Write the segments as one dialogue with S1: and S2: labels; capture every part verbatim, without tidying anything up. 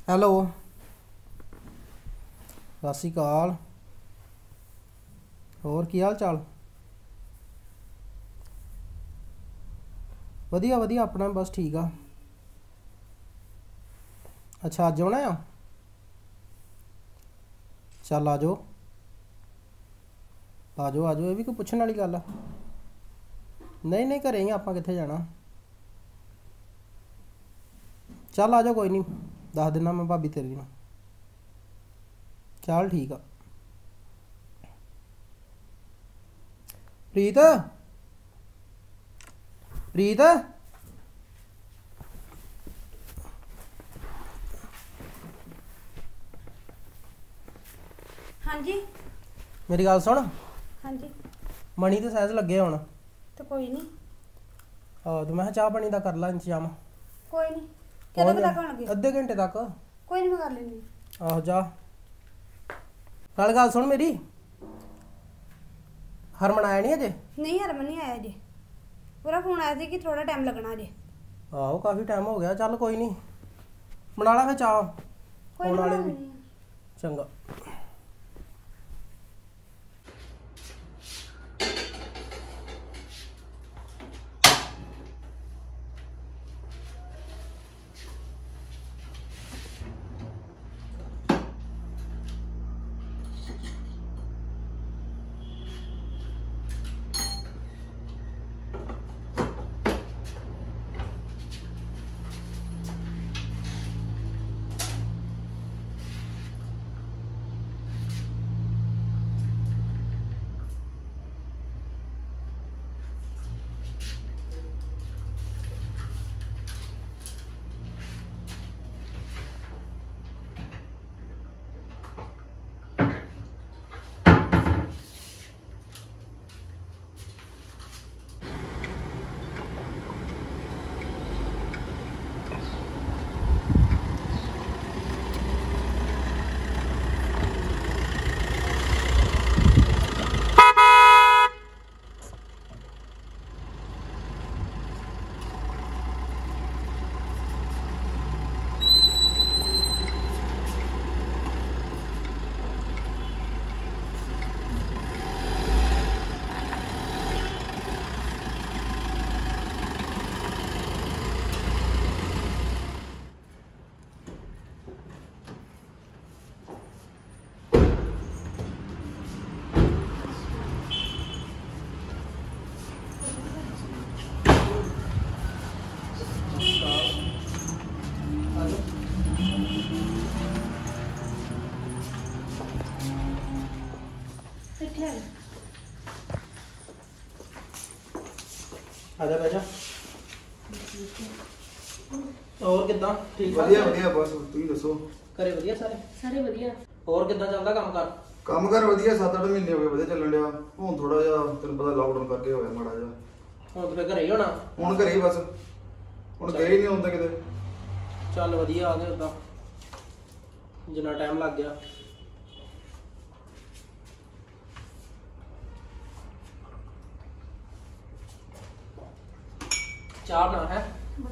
S1: Hello, ਸਤਿ ਸ਼੍ਰੀ ਅਕਾਲ। ਹੋਰ ਕੀ ਹਾਲ ਚਾਲ? ਵਧੀਆ ਵਧੀਆ, ਆਪਣਾ ਬਸ ਠੀਕ ਆ। ਅੱਛਾ, ਅੱਜ ਆਉਣਾ ਆ? ਚੱਲ ਆ ਜਾਓ ਆ ਜਾਓ ਆ ਜਾਓ, ਇਹ ਵੀ ਕੋਈ ਪੁੱਛਣ ਵਾਲੀ ਗੱਲ ਆ? ਨਹੀਂ ਨਹੀਂ, ਘਰੇ ਹੀ ਆਪਾਂ, ਕਿੱਥੇ ਜਾਣਾ। ਚੱਲ ਆ ਜਾਓ, ਕੋਈ ਨਹੀਂ, ਦੱਸ ਦਿੰਦਾ ਮੈਂ ਭਾਬੀ ਤੇਰੀ ਨੂੰ। ਚੱਲ ਠੀਕ ਆ। ਪ੍ਰੀਤ, ਪ੍ਰੀਤ,
S2: ਹਾਂਜੀ
S1: ਮੇਰੀ ਗੱਲ ਸੁਣ।
S2: ਹਾਂਜੀ
S1: ਮਣੀ ਤੇ ਸਹਿਜ ਲੱਗੇ ਹੁਣ।
S2: ਤੇ ਕੋਈ ਨਹੀਂ,
S1: ਆਹ ਤੇ ਮੈਂ ਕਿਹਾ ਚਾਹ ਪਾਣੀ ਦਾ ਕਰ ਲਾ ਇੰਤਜ਼ਾਮ।
S2: ਕੋਈ ਨਹੀਂ, ਕਦੋਂ ਕੁ ਤੱਕ ਆਉਣਗੇ?
S1: ਅੱਧੇ ਘੰਟੇ ਤੱਕ।
S2: ਕੋਈ ਨਹੀਂ, ਮੈਂ ਕਰ ਲੈਂਦੀ।
S1: ਆਹੋ ਜਾ। ਨਾਲ ਗੱਲ ਸੁਣ ਮੇਰੀ, ਹਰਮਨ ਆਇਆ ਨਹੀਂ ਅਜੇ?
S2: ਨਹੀਂ, ਹਰਮਨ ਨਹੀਂ ਆਇਆ ਜੀ। ਪੂਰਾ ਫੋਨ ਆਇਆ ਸੀ ਕਿ ਥੋੜਾ ਟਾਈਮ ਲੱਗਣਾ ਅਜੇ।
S1: ਆਹੋ ਕਾਫੀ ਟਾਈਮ ਹੋ ਗਿਆ। ਚੱਲ ਕੋਈ ਨਹੀਂ, ਬਣਾ ਲਾ ਫਿਰ ਚਾਹ।
S2: ਕੋਈ
S1: ਆਉਣ ਵਾਲੇ
S2: ਨਹੀਂ,
S1: ਵੀ। ਚੰਗਾ। ਆਜਾ ਬੈਜਾ। ਹੋਰ ਕਿੱਦਾਂ? ਠੀਕ ਠਾਕ?
S3: ਵਧੀਆ ਵਧੀਆ, ਬਸ ਤੁਸੀਂ ਦੱਸੋ।
S1: ਘਰੇ ਵਧੀਆ ਸਾਰੇ?
S4: ਸਾਰੇ ਵਧੀਆ।
S1: ਹੋਰ ਕਿੱਦਾਂ ਚੱਲਦਾ ਕੰਮ ਕਰ?
S3: ਕੰਮ ਕਰ ਵਧੀਆ, ਸੱਤ ਅੱਠ ਮਹੀਨੇ ਹੋ ਗਏ ਵਧੀਆ ਚੱਲਣ ਡਿਆ। ਹੁਣ ਥੋੜਾ ਜਿਹਾ ਤੈਨੂੰ ਪਤਾ ਲਾਕਡਾਊਨ ਕਰਕੇ ਹੋਇਆ ਮਾੜਾ ਜਿਹਾ।
S1: ਹੁਣ ਤੇ ਘਰੇ ਹੀ ਹੋਣਾ?
S3: ਹੁਣ ਘਰੇ ਹੀ ਬਸ, ਹੁਣ ਗਏ ਹੀ ਨਹੀਂ ਹੁੰਦਾ ਕਿਤੇ।
S1: ਚੱਲ ਵਧੀਆ, ਆ ਗਏ ਉਦਾਂ ਜਿੰਨਾ ਟਾਈਮ ਲੱਗ ਗਿਆ। ਚਾਹ ਬਣਾ ਹੈ?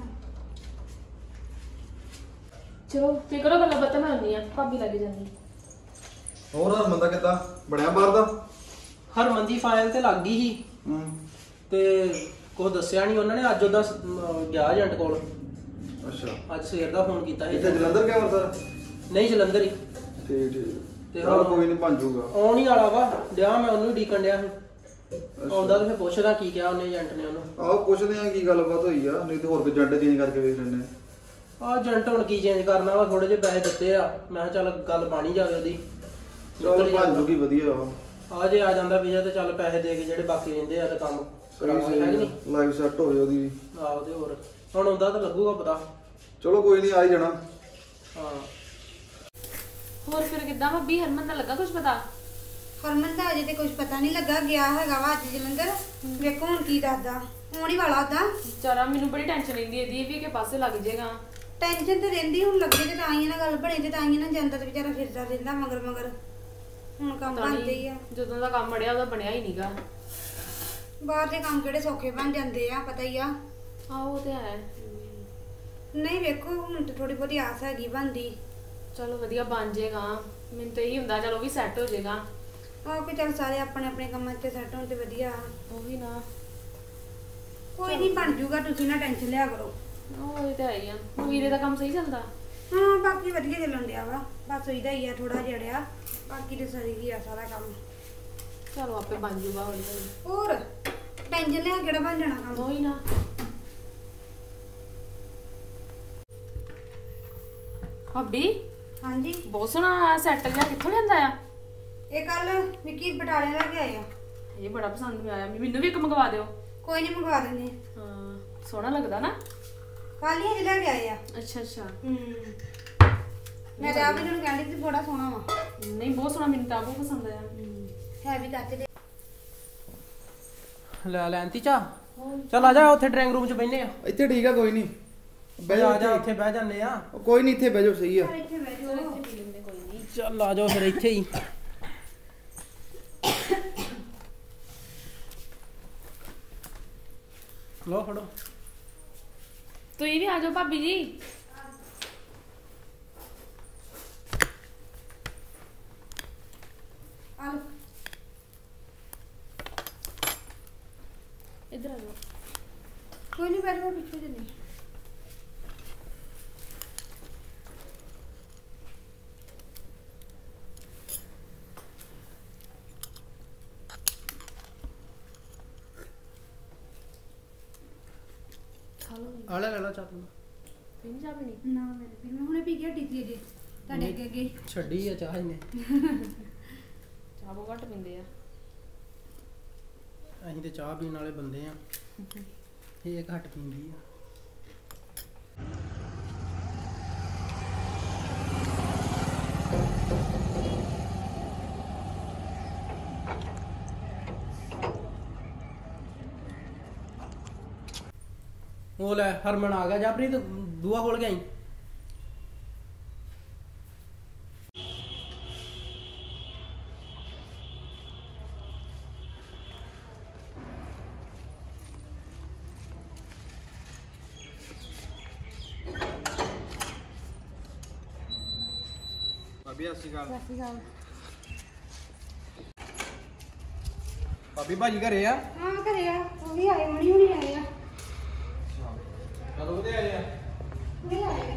S4: ਚਲੋ ਤੇ ਕਰੋ ਗੱਲਾਂ ਬਾਤਾਂ, ਮੈਂ ਆਉਂਦੀ ਆ, ਭਾਬੀ ਲੱਗ ਜਾਂਦੀ।
S3: ਹੋਰ ਹਰਮਨ ਦਾ ਕਿੱਦਾਂ ਬਣਿਆ ਬਾਹਰ ਦਾ?
S1: ਹਰਮਨ ਦੀ ਫਾਈਲ ਤੇ ਲੱਗ ਗਈ ਸੀ
S3: ਹੂੰ।
S1: ਤੇ ਕੁਝ ਦੱਸਿਆ ਨਹੀਂ ਉਹਨਾਂ ਨੇ। ਅੱਜ ਉਹਦਾ ਗਿਆ ਏਜੰਟ ਕੋਲ।
S3: ਅੱਛਾ,
S1: ਅੱਜ ਸਵੇਰ ਦਾ ਫੋਨ ਕੀਤਾ ਸੀ।
S3: ਇੱਥੇ ਜਲੰਧਰ ਗਿਆ ਹੋਰ ਸਰ?
S1: ਨਹੀਂ, ਜਲੰਧਰ ਹੀ।
S3: ਠੀਕ ਠੀਕ।
S1: ਤੇ
S3: ਚਲ ਕੋਈ ਨਹੀਂ, ਬਣ ਜਾਊਗਾ।
S1: ਆਉਣ ਹੀ ਵਾਲਾ ਵਾ। ਡਿਆ ਮੈਂ ਉਹਨੂੰ ਡੀਕਣ ਡਿਆ ਸੀ। ਆਉਂਦਾ ਤੇ ਫਿਰ ਪੁੱਛਦਾ ਕੀ ਕਿਹਾ ਉਹਨੇ ਏਜੰਟ ਨੇ ਉਹਨੂੰ।
S3: ਆਹੋ ਪੁੱਛਦੇ ਆ ਕੀ ਗੱਲਬਾਤ ਹੋਈ ਆ, ਨਹੀਂ ਤੇ ਹੋਰ ਕੋਈ ਏਜੰਟ ਚੇਂਜ ਕਰਕੇ ਵੇਖ ਲੈਣੇ।
S1: ਆਹ ਏਜੰਟ ਹੁਣ ਕੀ ਚੇਂਜ ਕਰਨਾ ਵਾ, ਥੋੜੇ ਜਿਹੇ ਪੈਸੇ ਦਿੱਤੇ ਆ। ਮੈਂ ਕਿਹਾ ਚੱਲ ਗੱਲ ਬਣੀ ਜਾਵੇ ਉਹਦੀ।
S3: ਚਲ ਬਣ ਜੂਗੀ, ਵਧੀਆ ਵਾ।
S1: ਆ ਜੇ ਆ ਜਾਂਦਾ ਵੀਜ਼ਾ ਤੇ ਚੱਲ ਪੈਸੇ ਦੇ ਕੇ ਜਿਹੜੇ ਬਾਕੀ ਰਹਿੰਦੇ ਆ ਤੇ ਕੰਮ ਕਰਾਵਾਂਗੇ, ਹੈ ਕਿ ਨਹੀਂ?
S3: ਲਾਈਵ ਸੈੱਟ ਹੋਵੇ ਉਹਦੀ।
S1: ਆਹੋ ਤੇ ਹੋਰ ਹੁਣ ਆਉਂਦਾ ਤਾਂ ਲੱਗੂਗਾ ਪਤਾ।
S3: ਚਲੋ ਕੋਈ ਨਹੀਂ, ਆ ਹੀ ਜਾਣਾ।
S1: ਹਾਂ।
S4: ਹੋਰ ਫਿਰ ਕਿੱਦਾਂ ਭਾਬੀ, ਹਰਮਨ ਦਾ ਲੱਗਾ ਕੁਝ ਪਤਾ?
S2: ਹਰਮਨ ਦਾ ਅਜੇ ਤੇ ਕੁਝ ਪਤਾ ਨਹੀਂ ਲੱਗਾ। ਗਿਆ ਹੈਗਾ ਵਾ ਅੱਜ ਜਲੰਧਰ, ਵੇਖੋ ਹੁਣ ਕੀ ਦੱਸਦਾ। ਆਉਣ ਹੀ ਵਾਲਾ ਉਹਦਾ।
S4: ਵਿਚਾਰਾ ਮੈਨੂੰ ਬੜੀ ਟੈਨਸ਼ਨ ਲੈਂਦੀ ਇਹਦੀ ਵੀ, ਕਿ ਪਾਸੇ ਲੱਗ ਜਾਏਗਾ।
S2: ਟੈਨਸ਼ਨ ਤੇ ਰਹਿੰਦੀ, ਹੁਣ ਲੱਗੇ ਤੇ ਤਾਂ ਹੀ ਨਾ ਗੱਲ ਬਣੇ ਤੇ ਤਾਂ ਹੀ ਨਾ ਜਾਂਦਾ ਤੇ ਵਿਚਾਰਾ ਫਿਰਦਾ ਰਹਿੰਦਾ ਮਗਰ ਮਗਰ। ਹੁਣ ਕੰਮ ਬਣਦੇ ਹੀ ਆ।
S4: ਜਦੋਂ ਦਾ ਕੰਮ ਅੜਿਆ ਉਹਦਾ ਬਣਿਆ ਹੀ ਨਹੀਂਗਾ।
S2: ਬਾਹਰ ਦੇ ਕੰਮ ਕਿਹੜੇ ਸੌਖੇ ਬਣ ਜਾਂਦੇ ਆ, ਪਤਾ ਹੀ ਆ।
S4: ਆਹੋ ਉਹ ਤੇ ਹੈ।
S2: ਨਹੀਂ ਵੇਖੋ ਹੁਣ ਤੇ ਥੋੜੀ ਬਹੁਤੀ ਆਸ ਹੈਗੀ ਬਣਦੀ।
S4: ਚਲੋ ਵਧੀਆ ਬਣ ਜਾਏਗਾ। ਮੈਨੂੰ ਤਾਂ ਇਹੀ ਹੁੰਦਾ ਚਲ ਉਹ ਵੀ ਸੈੱਟ ਹੋ ਜਾਏਗਾ।
S2: ਆਹ ਕਿ ਚੱਲ ਸਾਰੇ ਆਪਣੇ ਆਪਣੇ ਕੰਮਾਂ 'ਤੇ ਸੈੱਟ ਹੋਣ ਤੇ ਵਧੀਆ।
S4: ਉਹ ਵੀ ਨਾ
S2: ਕੋਈ ਨਹੀਂ ਬਣ ਜੂਗਾ, ਤੁਸੀਂ ਨਾ ਟੈਨਸ਼ਨ ਲਿਆ ਕਰੋ।
S4: ਉਹ ਇਹ ਤਾਂ ਹੈ ਹੀ ਆ। ਵੀਰੇ ਦਾ ਕੰਮ ਸਹੀ ਚੱਲਦਾ?
S2: ਹਾਂ ਬਾਕੀ ਵਧੀਆ ਚੱਲਣ ਡਿਆ ਵਾ, ਬਸ ਉਹਦਾ ਹੀ ਆ ਥੋੜਾ ਜਿਹਾ, ਬਾਕੀ ਤੇ ਸਰੀ ਹੀ ਆ ਸਾਰਾ ਕੰਮ।
S4: ਚਲੋ ਆਪੇ ਬਣ ਜੂਗਾ ਹੌਲੀ ਹੌਲੀ।
S2: ਹੋਰ ਟੈਨਸ਼ਨ ਲਿਆ ਕਿਹੜਾ ਬਣ ਜਾਣਾ ਕੰਮ।
S4: ਉਹ ਹੀ ਨਾ। ਭਾਬੀ
S2: ਹਾਂਜੀ
S4: ਬਹੁਤ ਸੋਹਣਾ ਸੈੱਟ ਜਿਹਾ ਕਿੱਥੋਂ ਲਿਆਂਦਾ ਆ?
S2: ਇਹ ਕੱਲ ਵਿੱਕੀ ਬਟਾਲੇ ਲੈ ਕੇ ਆਇਆ।
S4: ਇਹ ਬੜਾ ਪਸੰਦ ਮੈਨੂੰ ਆਇਆ। ਮੈਨੂੰ ਵੀ ਇੱਕ ਮੰਗਵਾ ਦਿਓ।
S2: ਕੋਈ ਨਹੀਂ ਮੰਗਵਾ ਦਿੰਦੇ।
S4: ਹਾਂ ਸੋਹਣਾ ਲੱਗਦਾ ਨਾ।
S2: ਕੱਲ ਹੀ ਲੈ ਕੇ ਆਏ ਆ।
S4: ਅੱਛਾ ਅੱਛਾ।
S2: ਹੂੰ ਮੈਂ ਤਾਂ ਆਪ ਇਹਨੂੰ ਕਹਿੰਦੀ ਸੀ ਬੜਾ ਸੋਹਣਾ ਵਾ।
S4: ਨਹੀਂ ਬਹੁਤ ਸੋਹਣਾ, ਮੈਨੂੰ ਤਾਂ ਬਹੁਤ ਪਸੰਦ ਆਇਆ।
S2: ਹੈ ਵੀ ਕੱਚ ਦੇ।
S1: ਲੈ ਲੈਂਤੀ ਚਾ। ਚੱਲ ਆ ਜਾ ਉੱਥੇ ਡਰਾਇੰਗ ਰੂਮ 'ਚ ਬੈਠਨੇ ਆ।
S3: ਇੱਥੇ ਠੀਕ ਆ, ਕੋਈ ਨਹੀਂ
S1: ਬਹਿ ਜਾ, ਆ ਜਾ ਉੱਥੇ ਬਹਿ ਜਾਂਦੇ ਆ।
S3: ਉਹ ਕੋਈ ਨਹੀਂ, ਇੱਥੇ ਬਹਿ ਜਾਓ, ਸਹੀ ਆ।
S2: ਇੱਥੇ ਬਹਿ ਜਾਓ।
S4: ਕੋਈ ਨਹੀਂ।
S1: ਚੱਲ ਆ ਜਾਓ ਫਿਰ ਇੱਥੇ ਹੀ। ਲੋ ਫੜੋ।
S4: ਤੁਸੀਂ ਵੀ ਆ ਜਾਓ ਭਾਬੀ ਜੀ।
S2: ਆ ਲਓ।
S4: ਇੱਧਰ ਆ ਜਾਓ।
S2: ਕੋਈ ਨਹੀਂ ਬੈਠੋ, ਪਿੱਛੇ ਚੱਲੀ।
S4: ਖਾ ਲਓ।
S1: ਆ ਲੈ ਲੈ ਲਾ ਚਾਹ ਤੂੰ।
S4: ਪੀਣੀ ਚਾਹ ਪੀਣੀ?
S2: ਨਾ ਮੈਂ ਫਿਰ ਮੈਂ ਹੁਣੇ ਪੀ ਕੇ ਹਟੀ ਸੀ ਅਜੇ ਤੁਹਾਡੇ ਅੱਗੇ ਅੱਗੇ।
S1: ਛੱਡੀ ਆ ਚਾਹ ਇਹਨੇ।
S4: ਚਾਹ ਬਹੁਤ ਘੱਟ ਪੀਂਦੇ ਆ।
S1: ਅਸੀਂ ਤੇ ਚਾਹ ਪੀਣ ਵਾਲੇ ਬੰਦੇ ਆ, ਇਹ ਘੱਟ ਪੀਂਦੀ ਆ। ਉਹ ਲੈ ਹਰਮਨ ਆ ਗਿਆ। ਜਾਪਰੀ ਤੂੰ ਬੂਹਾ ਖੋਲ ਕੇ ਆਈ।
S5: ਭਾਬੀ ਸਤਿ ਸ਼੍ਰੀ ਅਕਾਲ।
S2: ਸਤਿ ਸ਼੍ਰੀ ਅਕਾਲ।
S5: ਭਾਬੀ ਭਾਜੀ ਘਰੇ ਆ?
S2: ਹਾਂ ਘਰੇ ਆ, ਉਹ ਵੀ ਆਏ ਹੁਣੀ ਹੁਣੀ ਆਏ ਆ।
S5: ਕਦੋਂ ਉਹਦੇ ਆਏ ਆ?
S2: ਹੁਣੀ ਆਏ ਆ।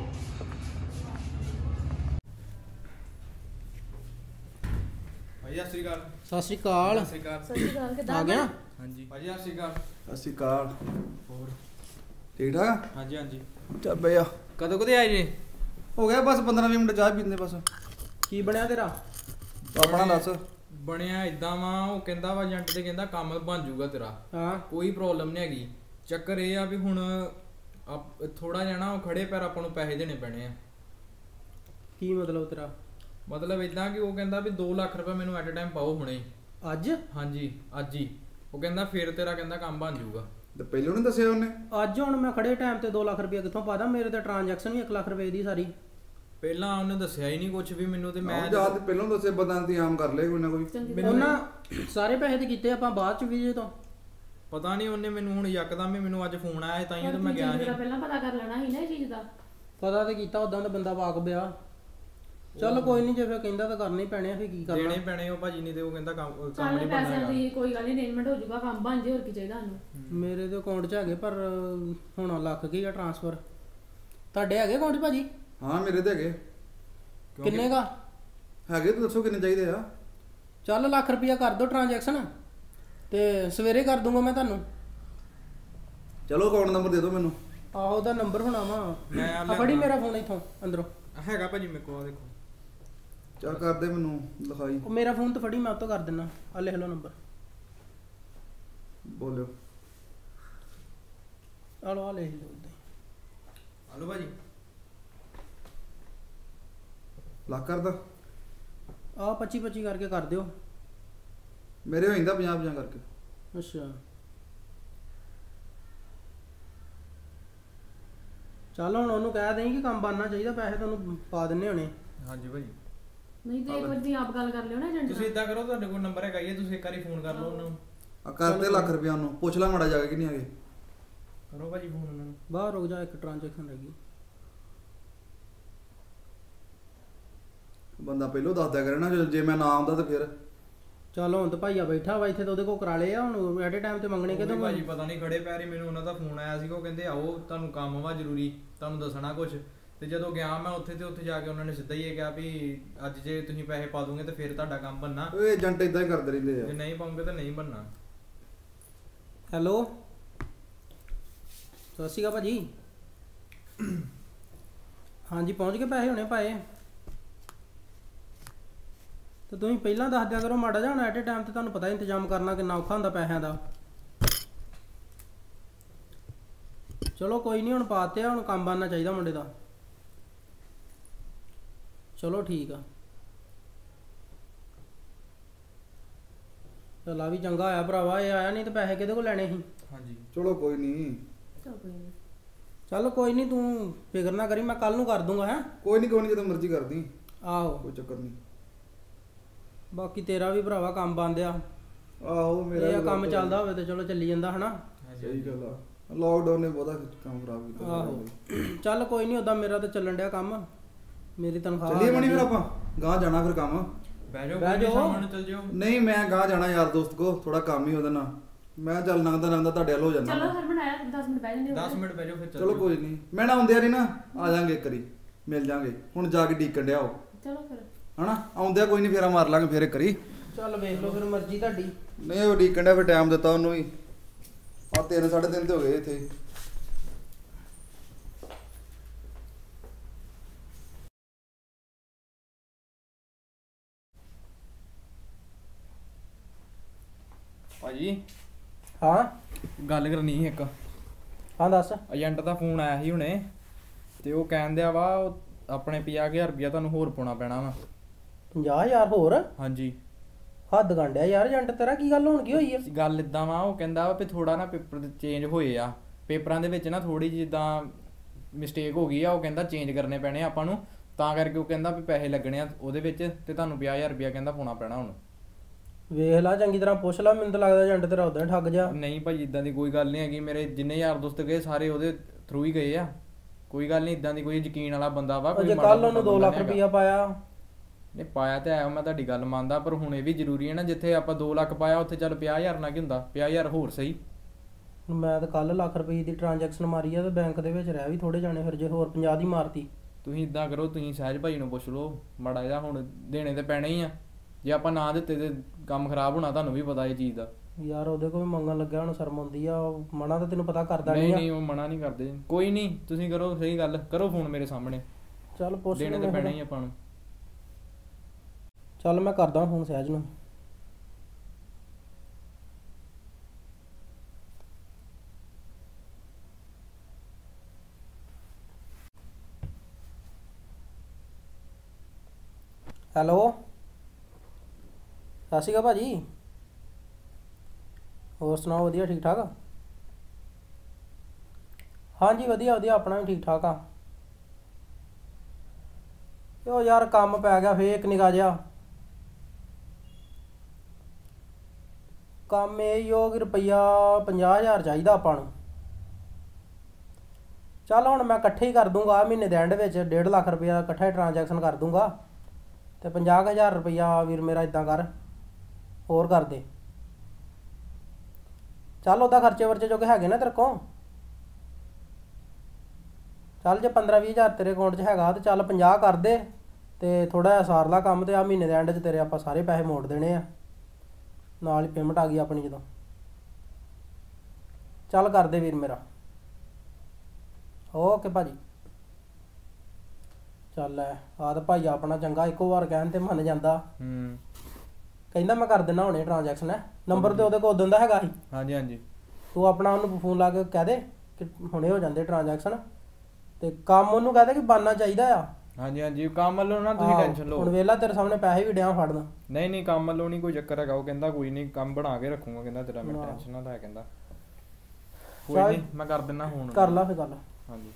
S5: ਭਾਜੀ ਸਤਿ ਸ਼੍ਰੀ ਅਕਾਲ।
S1: ਸਤਿ ਸ਼੍ਰੀ ਅਕਾਲ।
S5: ਸਤਿ ਸ਼੍ਰੀ ਅਕਾਲ।
S4: ਸਤਿ ਸ਼੍ਰੀ ਅਕਾਲ। ਕਿੱਦਾਂ
S1: ਆ ਗਿਆ?
S5: ਹਾਂਜੀ ਭਾਜੀ ਸਤਿ ਸ਼੍ਰੀ ਅਕਾਲ।
S3: ਸਤਿ ਸ਼੍ਰੀ ਅਕਾਲ।
S5: ਹੋਰ
S3: ਠੀਕ ਠਾਕ?
S5: ਹਾਂਜੀ ਹਾਂਜੀ।
S3: ਚੱਲ ਬਈ ਆ।
S5: ਕਦੋਂ ਕਦੇ ਆਏ ਜੀ?
S3: ਹੋ ਗਿਆ ਬਸ ਪੰਦਰਾਂ ਵੀਹ ਮਿੰਟ ਚਾਹ ਪੀਂਦੇ ਬਸ।
S1: ਕੀ ਬਣਿਆ ਤੇਰਾ?
S3: ਆਪਣਾ ਦੱਸ।
S5: ਬਣਿਆ ਇਦਾਂ ਵਾ, ਉਹ ਕਹਿੰਦਾ ਵਾ ਏਜੰਟ ਤੇ ਕਹਿੰਦਾ ਕੰਮ ਬਣ ਜਾਊਗਾ ਤੇਰਾ,
S1: ਹਾਂ
S5: ਕੋਈ ਪ੍ਰੋਬਲਮ ਨਹੀਂ ਹੈਗੀ। ਚੱਕਰ ਇਹ ਆ ਵੀ ਹੁਣ ਥੋੜਾ ਜਿਹਾ ਨਾ ਉਹ ਖੜੇ ਪੈਰ ਆਪਾਂ ਨੂੰ ਪੈਸੇ ਦੇਣੇ ਪੈਣੇ ਆ।
S1: ਕੀ ਮਤਲਬ ਤੇਰਾ?
S5: ਮਤਲਬ ਇਦਾਂ ਕਿ ਉਹ ਕਹਿੰਦਾ ਵੀ ਦੋ ਲੱਖ ਰੁਪਏ ਮੈਨੂੰ ਐਟ ਅ ਟਾਈਮ ਪਾਓ ਹੁਣੇ।
S1: ਅੱਜ?
S5: ਹਾਂਜੀ ਅੱਜ ਹੀ। ਉਹ ਕਹਿੰਦਾ ਫਿਰ ਤੇਰਾ ਕਹਿੰਦਾ ਕੰਮ ਬਣ ਜਾਊਗਾ।
S3: ਤੇ ਪਹਿਲੋਂ ਨਹੀਂ ਦੱਸਿਆ ਉਹਨੇ?
S1: ਅੱਜ ਹੁਣ ਮੈਂ ਖੜੇ ਟਾਈਮ ਤੇ ਦੋ ਲੱਖ ਰੁਪਏ ਕਿੱਥੋਂ ਪਾਦਾ? ਮੇਰੇ ਤੇ ਟ੍ਰਾਂਜੈਕਸ਼ਨ ਵੀ ਇੱਕ ਲੱਖ ਰੁਪਏ ਦੀ ਸਾਰੀ।
S5: ਪਹਿਲਾਂ ਉਹਨੇ ਦੱਸਿਆ ਹੀ ਨਹੀਂ ਕੁਝ ਵੀ ਮੈਨੂੰ, ਤੇ ਮੈਂ
S3: ਮੈਂ ਜਦ ਪਹਿਲੋਂ ਦੱਸੇ ਬੰਦਾ ਇੰਤਜ਼ਾਮ ਕਰ ਲੇ ਕੋਈ ਨਾ ਕੋਈ।
S1: ਉਹਨਾਂ ਸਾਰੇ ਪੈਸੇ ਤੇ ਕੀਤੇ ਆਪਾਂ ਬਾਅਦ ਚ ਵੀਜੇ ਤੋਂ।
S5: ਪਤਾ ਨਹੀਂ ਉਹਨੇ ਮੈਨੂੰ ਹੁਣ ਯਕਦਮ ਹੀ ਮੈਨੂੰ ਅੱਜ ਫੋਨ ਆਇਆ ਤਾਂ ਹੀ ਤਾਂ ਮੈਂ ਗਿਆ ਨਹੀਂ।
S4: ਪਹਿਲਾਂ ਪਤਾ ਕਰ ਲੈਣਾ ਸੀ ਨਾ ਇਹ ਚੀਜ਼ ਦਾ।
S1: ਪਤਾ ਤੇ ਕੀਤਾ, ਉਦਾਂ ਤਾਂ ਬੰਦਾ ਵਾਕਬ ਆ। ਚੱਲ ਕੋਈ ਨਹੀਂ, ਜੇ ਫਿਰ ਕਹਿੰਦਾ ਤਾਂ ਕਰਨੇ ਹੀ ਪੈਣੇ ਆ, ਫਿਰ ਕੀ ਕਰਨਾ।
S5: ਦੇਣੇ ਪੈਣੇ ਉਹ ਭਾਜੀ ਨਹੀਂ ਤੇ ਉਹ ਕਹਿੰਦਾ ਕੰਮ ਕੰਮ
S4: ਚੱਲ
S5: ਨਹੀਂ ਬਣਨਾ
S4: ਪੈਸੇ
S5: ਹੈਗਾ।
S4: ਦੀ ਕੋਈ ਗੱਲ ਨਹੀਂ, ਅਰੇਂਜਮੈਂਟ ਹੋ ਜਾਊਗਾ, ਕੰਮ ਬਣ ਜੇ, ਹੋਰ ਕੀ ਚਾਹੀਦਾ ਸਾਨੂੰ।
S1: ਮੇਰੇ ਤੇ ਅਕਾਊਂਟ 'ਚ ਹੈਗੇ, ਪਰ ਹੁਣ ਲੱਖ ਕੀ ਆ ਟ੍ਰਾਂਸਫਰ। ਤੁਹਾਡੇ ਹੈਗੇ ਅਕਾਊਂਟ 'ਚ ਭਾਜੀ?
S3: ਹਾਂ ਮੇਰੇ ਤੇ ਹੈਗੇ।
S1: ਕਿੰਨੇ ਦਾ
S3: ਹੈਗੇ ਤਾਂ ਦੱਸੋ ਕਿੰਨੇ ਚਾਹੀਦੇ ਆ?
S1: ਚੱਲ ਲੱਖ ਰੁਪਇਆ ਕਰ ਦਿਓ ਟ੍ਰਾਂਜੈਕਸ਼ਨ, ਤੇ ਸਵੇਰੇ ਕਰ ਦੂੰਗਾ ਮੈਂ ਤੁਹਾਨੂੰ।
S3: ਚਲੋ ਅਕਾਊਂਟ ਨੰਬਰ ਦੇ ਦਿਓ ਮੈਨੂੰ।
S1: ਆਹੋ ਉਹਦਾ ਨੰਬਰ ਹੋਣਾ ਵਾ।
S5: ਮੈਂ
S1: ਆ ਫੜੀ ਮੇਰਾ ਫੋਨ ਇੱਥੋਂ ਅੰਦਰੋਂ।
S5: ਹੈਗਾ ਭਾਜੀ ਮੇਰੇ ਕੋਲ, ਦੇਖੋ।
S3: ਚੱਲ ਕਰ ਦੇ ਮੈਨੂੰ ਲਿਖਾਈ।
S1: ਉਹ ਮੇਰਾ ਫੋਨ ਤਾਂ ਫੜੀ, ਮੈਂ ਉੱਤੋਂ ਕਰ ਦਿੰਦਾ। ਆ ਲਿਖ ਲਓ ਨੰਬਰ।
S3: ਬੋਲਿਓ।
S1: ਆ ਲਓ, ਆ ਲਿਖ ਲਓ ਉੱਤੇ।
S5: ਹਲੋ ਭਾਜੀ।
S3: ਲੱਖ ਕਰਦਾ?
S1: ਆ ਪੱਚੀ ਪੱਚੀ ਕਰਕੇ ਕਰ ਦਿਓ।
S3: ਮੇਰੇ ਹੋ ਜਾਂਦਾ ਪੰਜਾਹ ਪੰਜਾਹ ਕਰਕੇ।
S1: ਅੱਛਾ ਚੱਲ ਹੁਣ ਉਹਨੂੰ ਕਹਿ ਦੇਈਂ ਕਿ ਕੰਮ ਬਣਨਾ ਚਾਹੀਦਾ, ਪੈਸੇ ਤੁਹਾਨੂੰ ਪਾ ਦਿੰਨੇ ਹੋਣੇ।
S5: ਹਾਂਜੀ ਭਾਜੀ।
S4: ਨਹੀਂ ਤੇ ਇੱਕ ਵਾਰ ਤੁਸੀਂ ਆਪ ਗੱਲ ਕਰ ਲਿਓ ਨਾ ਏਜੰਟ
S5: ਤੁਸੀਂ ਇਦਾਂ ਕਰੋ, ਤੁਹਾਡੇ ਕੋਲ ਨੰਬਰ ਹੈਗਾ ਹੀ ਹੈ, ਤੁਸੀਂ ਇੱਕ ਵਾਰੀ ਫੋਨ ਕਰ ਲਓ ਉਹਨੂੰ।
S3: ਆ ਕਰਤੇ ਲੱਖ ਰੁਪਇਆ ਉਹਨੂੰ, ਪੁੱਛ ਲੈ ਮਾੜਾ ਜਾ ਕੇ ਕਿ ਨਹੀਂ ਹੈਗੇ।
S5: ਕਰੋ ਭਾਜੀ ਫੋਨ ਉਹਨਾਂ ਨੂੰ।
S1: ਬਾਹਰ ਰੁਕ ਜਾ, ਇੱਕ ਟ੍ਰਾਂਜੈਕਸ਼ਨ ਰਹਿ ਗਈ।
S3: ਬੰਦਾ ਪਹਿਲੋਂ ਦੱਸਦਾ ਕਰੇ ਨਾ ਜੇ- ਜੇ ਮੈਂ ਨਾ ਆਉਂਦਾ ਤਾਂ ਫਿਰ
S1: ਚੱਲ ਹੁਣ ਤਾਂ ਭਾਈਆ ਬੈਠਾ ਵਾ ਇੱਥੇ ਤਾਂ ਉਹਦੇ ਕੋਲ ਕਰਾ ਲਏ ਆ ਹੁਣ ਐਟ ਏ ਟਾਈਮ ਤੇ ਮੰਗਣੇ
S5: ਕਿਦੋਂ
S1: ਕਿਦੋਂ
S5: ਭਾਜੀ ਪਤਾ ਨਹੀਂ ਖੜੇ ਪੈਰੀ ਮੈਨੂੰ ਉਹਨਾਂ ਦਾ ਫੋਨ ਆਇਆ ਸੀਗਾ ਉਹ ਕਹਿੰਦੇ ਆਓ ਤੁਹਾਨੂੰ ਕੰਮ ਵਾ ਜ਼ਰੂਰੀ ਤੁਹਾਨੂੰ ਦੱਸਣਾ ਕੁਝ ਤੇ ਜਦੋਂ ਗਿਆ ਮੈਂ ਉੱਥੇ ਤੇ ਉੱਥੇ ਜਾ ਕੇ ਉਹਨਾਂ ਨੇ ਸਿੱਧਾ ਹੀ ਇਹ ਕਿਹਾ ਵੀ ਅੱਜ ਜੇ ਤੁਸੀਂ ਪੈਸੇ ਪਾ ਦੋਗੇ ਤੇ ਫਿਰ ਤੁਹਾਡਾ ਕੰਮ ਬਣਨਾ
S3: ਓਏ ਏਜੰਟ ਇਦਾਂ ਹੀ ਕਰਦੇ ਰਹਿੰਦੇ
S5: ਜੇ
S3: ਆ
S5: ਨਹੀਂ ਪਾਉਂਗੇ ਤਾਂ ਨਹੀਂ ਬਣਨਾ।
S1: ਹੈਲੋ ਸਤਿ ਸ਼੍ਰੀ ਅਕਾਲ ਭਾਜੀ ਹਾਂਜੀ ਪਹੁੰਚ ਗਏ ਪੈਸੇ ਹੁਣੇ ਪਾਏ ਤੇ ਤੁਸੀਂ ਪਹਿਲਾਂ ਦੱਸ ਦਿਆ ਕਰੋ ਮਾੜਾ ਜਿਹਾ ਹੁਣ ਐਟ ਏ ਟਾਈਮ ਤੇ ਤੁਹਾਨੂੰ ਪਤਾ ਇੰਤਜ਼ਾਮ ਕਰਨਾ ਕਿੰਨਾ ਔਖਾ ਹੁੰਦਾ ਪੈਸਿਆਂ ਦਾ। ਚਲੋ ਕੋਈ ਨਹੀਂ ਹੁਣ ਪਾਤੇ ਆ ਹੁਣ ਕੰਮ ਬਣਨਾ ਚਾਹੀਦਾ ਮੁੰਡੇ ਦਾ। ਚਲੋ ਠੀਕ ਆ ਚਲ ਆ ਵੀ ਚੰਗਾ ਆਇਆ ਭਰਾਵਾ ਇਹ ਆਇਆ ਨਹੀਂ ਤੇ ਪੈਸੇ ਕਿਹਦੇ ਕੋਲ ਲੈਣੇ ਸੀ।
S5: ਹਾਂਜੀ
S3: ਚਲੋ ਕੋਈ ਨਹੀਂ
S4: ਚਲ ਕੋਈ ਨਹੀਂ
S1: ਚੱਲ ਕੋਈ ਨਹੀਂ ਤੂੰ ਫਿਕਰ ਨਾ ਕਰੀ ਮੈਂ ਕੱਲ ਨੂੰ ਕਰ ਦੂੰਗਾ ਹੈ।
S3: ਕੋਈ ਨਹੀਂ ਕੋਈ ਨਹੀਂ ਜਦੋਂ ਮਰਜ਼ੀ ਕਰਦੀ
S1: ਆਹੋ
S3: ਕੋਈ ਚੱਕਰ ਨਹੀਂ।
S1: ਬਾਕੀ ਤੇਰਾ ਵੀ ਭਰਾਵਾ ਕੰਮ ਬੰਦ ਆ
S3: ਆਹੋ ਮੇਰਾ
S1: ਇਹ ਆ
S3: ਵੀ
S1: ਕੰਮ
S3: ਬਹੁਤ-
S1: ਚੱਲਦਾ ਹੋਵੇ ਤੇ ਚਲੋ ਚੱਲੀ ਜਾਂਦਾ ਹਨਾ।
S3: ਸਹੀ ਗੱਲ ਆ ਲਾਕਡਾਊਨ ਨੇ ਬਹੁਤਾ ਕੰਮ ਖਰਾਬ ਕੀਤਾ
S1: ਆਹੋ ਚੱਲ ਕੋਈ ਨਹੀਂ ਉਦਾਂ ਮੇਰਾ ਤਾਂ ਚੱਲਣ ਡਿਆ ਕੰਮ ਮੇਰੀ ਤਨਖਾਹ
S3: ਚੱਲੀਏ
S1: ਆ
S3: ਮਣੀ ਫਿਰ
S1: ਜਾਂਦੀ।
S3: ਆਪਾਂ ਗਾਂ ਜਾਣਾ ਫਿਰ ਕੰਮ
S5: ਬਹਿ ਜਾਓ
S1: ਬਹਿ
S5: ਕੋਈ ਨੀ,
S1: ਜਾਓ।
S5: ਸ਼ਾਮ ਨੂੰ ਚੱਲ ਜਿਓ।
S3: ਨਹੀਂ ਮੈਂ ਗਾਂ ਜਾਣਾ ਯਾਰ ਦੋਸਤ ਕੋ ਥੋੜਾ ਕੰਮ ਹੀ ਉਹਦੇ ਨਾਲ ਮੈਂ ਚੱਲ ਨੰਗਦਾ ਨੰਗਦਾ ਤੁਹਾਡੇ ਵੱਲ ਹੋ
S4: ਚਲੋ
S3: ਜਾਣਾ
S4: ਹਰਮਨ ਆਇਆ ਦਸ ਮਿੰਟ ਬਹਿ ਜਾਂਦੇ
S5: ਦਸ ਮਿੰਟ ਬਹਿ ਜਾਓ ਫਿਰ ਚੱਲ
S3: ਚਲੋ ਕੋਈ ਨਹੀਂ ਮੈਂ ਨਾ ਆਉਂਦਿਆ ਨਹੀਂ ਨਾ ਆ ਜਾਾਂਗੇ ਇੱਕ ਵਾਰੀ ਮਿਲ ਜਾਾਂਗੇ ਹੁਣ ਜਾ ਕੇ ਡੀਕਣ ਡਿਆ ਉਹ
S4: ਚਲੋ ਫਿਰ
S3: ਹਨਾ ਆਉਂਦਿਆ ਕੋਈ ਨਹੀਂ ਫੇਰਾ ਮਾਰ ਲਾਂਗੇ ਫੇਰ ਇੱਕ ਵਾਰੀ
S1: ਚੱਲ ਵੇਖ ਲਓ ਫਿਰ ਮਰਜ਼ੀ ਤੁਹਾਡੀ।
S3: ਨਹੀਂ ਉਹ ਡੀਕਣ ਡਿਆ ਫਿਰ ਟਾਈਮ ਦਿੱਤਾ ਉਹਨੂੰ ਵੀ ਆ ਤਿੰਨ ਸਾਢੇ ਤਿੰਨ ਤੇ ਹੋ ਗਏ ਇੱਥੇ
S5: ਭਾਜੀ
S1: ਹਾਂ
S5: ਗੱਲ ਕਰਨੀ ਸੀ ਇੱਕ
S1: ਹਾਂ ਦੱਸ।
S5: ਏਜੰਟ ਦਾ ਫੋਨ ਆਇਆ ਸੀ ਹੁਣੇ ਤੇ ਉਹ ਕਹਿੰਦਿਆ ਵਾ ਉਹ ਆਪਣੇ ਪੰਜਾਹ ਹਜ਼ਾਰ ਰੁਪਇਆ ਤੁਹਾਨੂੰ ਹੋਰ ਪਾਉਣਾ ਪੈਣਾ ਵਾ।
S1: ਪੰਜਾਹ ਹਜ਼ਾਰ ਹੋਰ
S5: ਹਾਂਜੀ
S1: ਹੱਦ ਗੰਡਿਆ ਯਾਰ ਏਜੰਟ ਤੇਰਾ ਕੀ ਗੱਲ ਹੋਣ ਕੀ ਹੋਈ ਆ।
S5: ਗੱਲ ਇਦਾਂ ਵਾ ਉਹ ਕਹਿੰਦਾ ਵਾ ਵੀ ਥੋੜਾ ਨਾ ਪੇਪਰ ਚੇਂਜ ਹੋਏ ਆ ਪੇਪਰਾਂ ਦੇ ਵਿੱਚ ਨਾ ਥੋੜੀ ਜਿਹੀ ਜਿੱਦਾਂ ਮਿਸਟੇਕ ਹੋ ਗਈ ਆ ਉਹ ਕਹਿੰਦਾ ਚੇਂਜ ਕਰਨੇ ਪੈਣੇ ਆ ਆਪਾਂ ਨੂੰ ਤਾਂ ਕਰਕੇ ਉਹ ਕਹਿੰਦਾ ਵੀ ਪੈਸੇ ਲੱਗਣੇ ਆ ਉਹਦੇ ਵਿੱਚ ਤੇ ਤੁਹਾਨੂੰ ਪੰਜਾਹ ਹਜ਼ਾਰ ਰੁਪਇਆ ਕਹਿੰਦਾ ਪਾਉਣਾ ਪੈਣਾ ਹੁਣ।
S1: ਵੇਖ ਲਾ ਚੰਗੀ ਤਰ੍ਹਾਂ ਪੁੱਛ ਲਾ ਮੈਨੂੰ ਤਾਂ ਲੱਗਦਾ ਏਜੰਟ ਤੇਰਾ ਉਦਾਂ ਹੀ ਠੱਗ ਜਾ।
S5: ਨਹੀਂ ਭਾਜੀ ਇਦਾਂ ਦੀ ਕੋਈ ਗੱਲ ਨਹੀਂ ਹੈਗੀ ਮੇਰੇ ਜਿੰਨੇ ਯਾਰ ਦੋਸਤ ਗਏ ਸਾਰੇ ਉਹਦੇ ਥਰੂ ਹੀ ਗਏ ਆ ਕੋਈ ਗੱਲ ਨਹੀਂ ਇਦਾਂ ਦੀ ਕੋਈ ਯਕੀਨ ਵਾਲਾ ਬੰਦਾ ਵਾ
S1: ਜੇ
S5: ਮਾੜਾ
S1: ਕੱਲ ਉਹਨੂੰ
S5: ਮੋਟਾ
S1: ਦੋ ਲੱਖ
S5: ਬੰਦਾ ਨੀ
S1: ਰੁਪਇਆ ਪਾਇਆ
S5: ਨਹੀਂ ਪਾਇਆ ਤੇ ਆਇਆ ਮੈਂ ਤੁਹਾਡੀ ਗੱਲ ਮੰਨਦਾ ਪਰ ਹੁਣ ਇਹ ਵੀ ਜ਼ਰੂਰੀ ਹੈ ਨਾ ਜਿੱਥੇ ਆਪਾਂ ਦੋ ਲੱਖ ਪਾਇਆ ਉੱਥੇ ਚੱਲ ਪੰਜਾਹ ਹਜ਼ਾਰ ਨਾ ਕੀ ਹੁੰਦਾ ਪੰਜਾਹ ਹਜ਼ਾਰ ਹੋਰ ਸਹੀ।
S1: ਹੁਣ ਮੈਂ ਤਾਂ ਕੱਲ ਲੱਖ ਰੁਪਏ ਦੀ ਟ੍ਰਾਂਜੈਕਸ਼ਨ ਮਾਰੀ ਆ ਤੇ ਬੈਂਕ ਦੇ ਵਿੱਚ ਰਹਿ ਵੀ ਥੋੜੇ ਜਾਣੇ ਫਿਰ ਜੇ ਹੋਰ ਪੰਜਾਹ ਦੀ ਮਾਰਤੀ।
S5: ਤੁਸੀਂ ਇਦਾਂ ਕਰੋ ਤੁਸੀਂ ਸਹਿਜ ਭਾਈ ਨੂੰ ਪੁੱਛ ਲਓ ਮਾੜਾ ਜਿਹਾ ਹੁਣ ਦੇਣੇ ਤੇ ਪੈਣੇ ਹੀ ਆ ਜੇ ਆਪਾਂ ਨਾ ਦਿੱਤੇ ਤੇ ਕੰਮ ਖਰਾਬ ਹੋਣਾ ਤੁਹਾਨੂੰ ਵੀ ਪਤਾ ਇਹ ਚੀਜ਼ ਦਾ।
S1: ਯਾਰ ਉਹਦੇ ਕੋਲ ਵੀ ਮੰਗਣ ਲੱਗਿਆ ਹੁਣ ਸ਼ਰਮ ਆਉਂਦੀ ਆ ਉਹ ਮਨਾ ਤਾਂ ਤੈਨੂੰ ਪਤਾ ਕਰਦਾ
S5: ਨਹੀਂ
S1: ਨਹੀਂ ਆ।
S5: ਨਹੀਂ ਉਹ ਮਨਾ ਨਹੀਂ ਕਰਦੇ ਕੋਈ ਨਹੀਂ ਤੁਸੀਂ ਕਰੋ ਸਹੀ ਗੱਲ ਕਰੋ ਫੋਨ ਮੇਰੇ ਸਾਹਮਣੇ
S1: ਚੱਲ ਪੁੱਛ
S5: ਦੇਣੇ ਤੇ
S1: ਲੈਂਦੇ
S5: ਪੈਣੇ
S1: ਫਿਰ।
S5: ਹੀ ਆਪਾਂ ਨੂੰ।
S1: ਚੱਲ ਮੈਂ ਕਰਦਾ ਫੋਨ ਸਹਿਜ ਨੂੰ। ਹੈਲੋ ਸਤਿ ਸ਼੍ਰੀ ਅਕਾਲ ਭਾਜੀ ਹੋਰ ਸੁਣਾਓ ਵਧੀਆ ਠੀਕ ਠਾਕ ਆ। ਹਾਂਜੀ ਵਧੀਆ ਵਧੀਆ ਆਪਣਾ ਵੀ ਠੀਕ ਠਾਕ ਆ। ਉਹ ਯਾਰ ਕੰਮ ਪੈ ਗਿਆ ਫੇਰ ਇੱਕ ਨਿਕਾ ਜਿਹਾ ਕੰਮ ਇਹ ਯੋਗ ਰੁਪਈਆ ਪੰਜਾਹ ਹਜ਼ਾਰ ਚਾਹੀਦਾ ਆਪਾਂ ਨੂੰ। ਚੱਲ ਹੁਣ ਮੈਂ ਇਕੱਠੇ ਹੀ ਕਰ ਦੂੰਗਾ ਆਹ ਮਹੀਨੇ ਦੇ ਐਂਡ ਵਿੱਚ ਡੇਢ ਲੱਖ ਰੁਪਈਆ ਇਕੱਠਾ ਹੀ ਟ੍ਰਾਂਜੈਕਸ਼ਨ ਕਰ ਦੂੰਗਾ ਤੇ ਪੰਜਾਹ ਕੁ ਹਜ਼ਾਰ ਰੁਪਈਆ ਵੀਰ ਮੇਰਾ ਇਦਾਂ ਕਰ ਹੋਰ ਕਰ ਦੇ। ਚੱਲ ਉਹਦਾ ਖਰਚੇ ਵਰਚੇ ਜੋਗੇ ਹੈਗੇ ਨਾ ਤੇਰੇ ਕੋਲ। ਚੱਲ ਜੇ ਪੰਦਰਾਂ ਵੀਹ ਹਜ਼ਾਰ ਤੇਰੇ ਅਕਾਊਂਟ 'ਚ ਹੈਗਾ ਤੇ ਚੱਲ ਪੰਜਾਹ ਕਰ ਦੇ ਤੇ ਥੋੜਾ ਜਿਹਾ ਸਾਰ ਲਾ ਕੰਮ ਤੇ ਆ ਮਹੀਨੇ ਦੇ ਐਂਡ 'ਚ ਤੇਰੇ ਆਪਾਂ ਸਾਰੇ ਪੈਸੇ ਮੋੜ ਦੇਣੇ ਆ ਨਾਲ ਹੀ ਪੇਮੈਂਟ ਆ ਗਈ ਆਪਣੀ ਜਦੋਂ। ਚੱਲ ਕਰ ਦੇ ਵੀਰ ਮੇਰਾ ਓਕੇ ਭਾਜੀ। ਚੱਲ ਆ ਤਾਂ ਭਾਈ ਆਪਣਾ ਚੰਗਾ ਇੱਕੋ ਵਾਰ ਕਹਿਣ ਤੇ ਮੰਨ ਜਾਂਦਾ।
S5: ਹੂੰ
S1: ਕਹਿੰਦਾ ਮੈਂ ਕਰ ਦਿੰਦਾ ਹੁਣੇ ਟ੍ਰਾਂਜੈਕਸ਼ਨ ਹੈ ਨੰਬਰ ਤੇ ਉਹਦੇ ਕੋਲ ਉਦੋਂ ਦਾ ਹੈਗਾ ਸੀ।
S5: ਹਾਂਜੀ ਹਾਂਜੀ
S1: ਤੂੰ ਆਪਣਾ ਉਹਨੂੰ ਫੋਨ ਲਾ ਕੇ ਕਹਿ ਦੇ ਕਿ ਹੁਣੇ ਹੋ ਜਾਂਦੇ ਟ੍ਰਾਂਜੈਕਸ਼ਨ ਤੇ ਕੰਮ ਉਹਨੂੰ ਕਹਿ ਦੇ ਕਿ ਬਣਨਾ ਚਾਹੀਦਾ ਆ।
S5: ਹਾਂਜੀ ਹਾਂਜੀ ਕੰਮ ਵੱਲੋਂ ਨਾ ਤੁਸੀਂ
S1: ਆਹੋ,
S5: ਟੈਨਸ਼ਨ
S1: ਹੁਣ
S5: ਲਓ।
S1: ਵੇਲਾ ਤੇਰੇ ਸਾਹਮਣੇ ਪੈਸੇ ਵੀ ਡਿਆ ਫੜਨ।
S5: ਨਹੀਂ ਨਹੀਂ ਕੰਮ ਵੱਲੋਂ ਨਹੀਂ ਕੋਈ ਚੱਕਰ ਹੈਗਾ ਉਹ ਕਹਿੰਦਾ ਕੋਈ ਨਹੀਂ ਕੰਮ ਬਣਾ ਕੇ ਰੱਖੂਗਾ ਕਹਿੰਦਾ ਤੇਰਾ ਮੈਂ
S1: ਹਾਂ।
S5: ਟੈਨਸ਼ਨ ਨਾ ਲੈ ਕਹਿੰਦਾ ਕੋਈ
S1: ਚੱਲ।
S5: ਨਹੀਂ ਮੈਂ ਕਰ ਦਿੰਦਾ ਫੋਨ
S1: ਕਰ ਲਾ ਫੇ ਗੱਲ।
S5: ਹਾਂਜੀ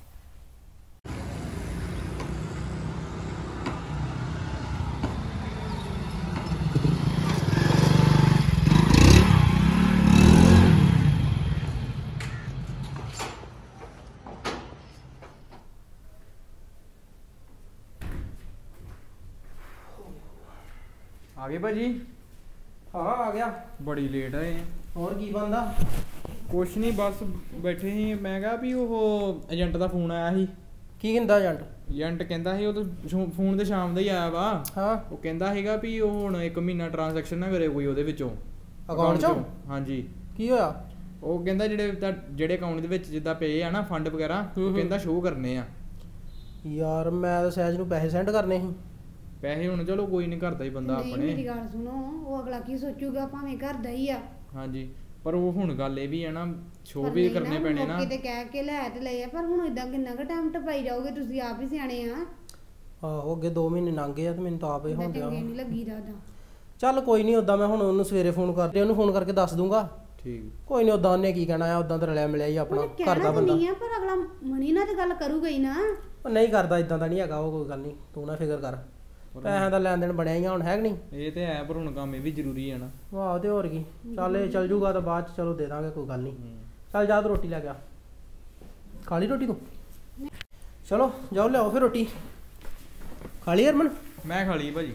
S5: ਆ ਗਏ ਭਾਜੀ?
S1: ਹਾਂ ਆ ਗਿਆ।
S5: ਬੜੀ ਲੇਟ ਆਏ।
S1: ਹੋਰ ਕੀ ਬੰਦਾ?
S5: ਕੁਛ ਨਹੀਂ, ਬਸ ਬੈਠੇ ਸੀ। ਮੈਂ ਕਿਹਾ ਵੀ ਉਹ ਏਜੰਟ ਦਾ ਫੋਨ ਆਇਆ ਸੀ।
S1: ਕੀ ਕਹਿੰਦਾ ਏਜੰਟ?
S5: ਏਜੰਟ ਕਹਿੰਦਾ ਸੀ ਉਹ ਤਾਂ ਫੋਨ ਤੇ ਸ਼ਾਮ ਦਾ ਹੀ ਆਇਆ ਵਾ।
S1: ਹਾਂ।
S5: ਉਹ ਕਹਿੰਦਾ ਹੈਗਾ ਵੀ ਉਹ ਹੁਣ ਇੱਕ ਮਹੀਨਾ ਟ੍ਰਾਂਜੈਕਸ਼ਨ ਨਾ ਕਰੇ ਕੋਈ ਉਹਦੇ ਵਿੱਚੋਂ,
S1: ਅਕਾਊਂਟ ਚੋਂ।
S5: ਹਾਂਜੀ।
S1: ਕੀ ਹੋਇਆ?
S5: ਉਹ ਕਹਿੰਦਾ ਜਿਹੜੇ ਤਾਂ ਜਿਹੜੇ ਅਕਾਊਂਟ ਦੇ ਵਿੱਚ ਜਿੱਦਾਂ ਪਏ ਆ ਨਾ ਫੰਡ ਵਗੈਰਾ, ਉਹ ਕਹਿੰਦਾ ਸ਼ੋਅ ਕਰਨੇ ਆ।
S1: ਯਾਰ ਮੈਂ ਤਾਂ ਸਹਿਜ ਨੂੰ ਪੈਸੇ ਸੈਂਡ ਕਰਨੇ ਸੀ।
S5: ਪੈਸੇ ਹੁਣ ਚਲੋ ਕੋਈ ਨਹੀਂ, ਕਰਦਾ ਹੀ ਬੰਦਾ
S2: ਨਹੀਂ,
S5: ਆਪਣੇ।
S2: ਮੇਰੀ ਗੱਲ ਸੁਣੋ, ਉਹ ਅਗਲਾ ਕੀ ਸੋਚੂਗਾ, ਭਾਵੇਂ ਘਰ ਦਾ ਹੀ ਆ।
S5: ਹਾਂਜੀ, ਪਰ ਉਹ ਹੁਣ ਗੱਲ ਇਹ ਵੀ ਹੈ ਨਾ, ਸ਼ੋਅ
S2: ਪਰ
S5: ਵੀ
S2: ਨਹੀਂ
S5: ਕਰਨੇ ਪੈਣੇ ਨਾ।
S2: ਕਿਤੇ ਕਹਿ ਕੇ ਲੈ ਤੇ ਲਏ ਆ, ਪਰ ਹੁਣ ਇਦਾਂ ਕਿੰਨਾ ਕੁ ਟਾਈਮ ਟਪਾਈ ਜਾਓਗੇ, ਤੁਸੀਂ ਆਪ ਹੀ ਸਿਆਣੇ ਆ।
S1: ਆਹੋ ਅੱਗੇ ਦੋ ਮਹੀਨੇ ਲੰਘ ਗਏ ਆ ਤੇ ਮੈਨੂੰ ਤਾਂ ਆਪੇ
S2: ਏਦਾਂ
S1: ਹੁਣ
S2: ਚੰਗੇ ਨਹੀਂ ਲੱਗੀ ਦਾ ਉਦਾਂ।
S1: ਚੱਲ ਕੋਈ ਨਹੀਂ, ਉਦਾਂ ਮੈਂ ਹੁਣ ਉਹਨੂੰ ਸਵੇਰੇ ਫੋਨ ਕਰਕੇ ਉਹਨੂੰ ਫੋਨ ਕਰਕੇ ਦੱਸ ਦੂੰਗਾ।
S5: ਠੀਕ।
S1: ਕੋਈ ਨਹੀਂ, ਉਦਾਂ ਉਹਨੇ ਕੀ ਕਹਿਣਾ ਆ, ਉਦਾਂ ਤਾਂ ਰਲਿਆ ਮਿਲਿਆ ਹੀ ਆਪਣਾ
S2: ਉਹਨੇ
S1: ਘਰ ਦਾ
S2: ਕਹਿਣਾ ਤਾਂ
S1: ਬੰਦਾ।
S2: ਨਹੀਂ ਆ, ਪਰ ਅਗਲਾ ਮਣੀ ਨਾਲ ਤੇ ਗੱਲ ਕਰੂਗਾ ਹੀ ਨਾ।
S1: ਉਹ ਨਹੀਂ ਕਰਦਾ, ਇਦਾਂ ਦਾ ਨਹੀਂ ਹੈਗਾ ਉਹ, ਕੋਈ ਗੱਲ ਨਹੀਂ, ਤੂੰ ਨਾ ਫਿਕਰ ਕਰ। ਪੈਸਿਆਂ ਦਾ ਲੈਣ ਦੇਣ ਬਣਿਆ ਹੀ ਆ ਹੁਣ, ਹੈ ਕਿ ਨਹੀਂ?
S5: ਇਹ ਤੇ ਹੈ, ਪਰ ਹੁਣ ਕੰਮ ਇਹ ਵੀ ਜ਼ਰੂਰੀ ਹੈ ਨਾ।
S1: ਵਾਹ, ਤੇ ਹੋਰ ਕੀ। ਚੱਲ ਇਹ ਚੱਲ ਜੂਗਾ ਤਾਂ ਬਾਅਦ ਚ ਚਲੋ ਦੇ ਦਾਂਗੇ, ਕੋਈ ਗੱਲ ਨਹੀਂ। ਚੱਲ ਜਾ ਤੂੰ ਰੋਟੀ ਲੈ ਗਿਆ। ਖਾ ਲਈ ਰੋਟੀ ਤੂੰ? ਚਲੋ ਜਾਓ ਲਿਆਓ ਫਿਰ ਰੋਟੀ। ਖਾ ਲਈ ਹਰਮਨ?
S5: ਮੈਂ ਖਾ ਲਈ ਭਾਜੀ।